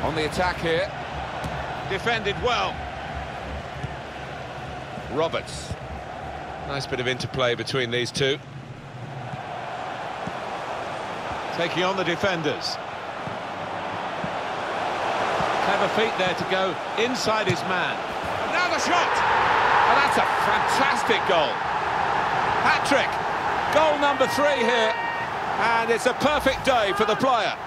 On the attack here. Defended well. Roberts. Nice bit of interplay between these two. Taking on the defenders. Clever feet there to go inside his man. And now the shot! Oh, that's a fantastic goal. Hat-trick. Goal number 3 here. And it's a perfect day for the player.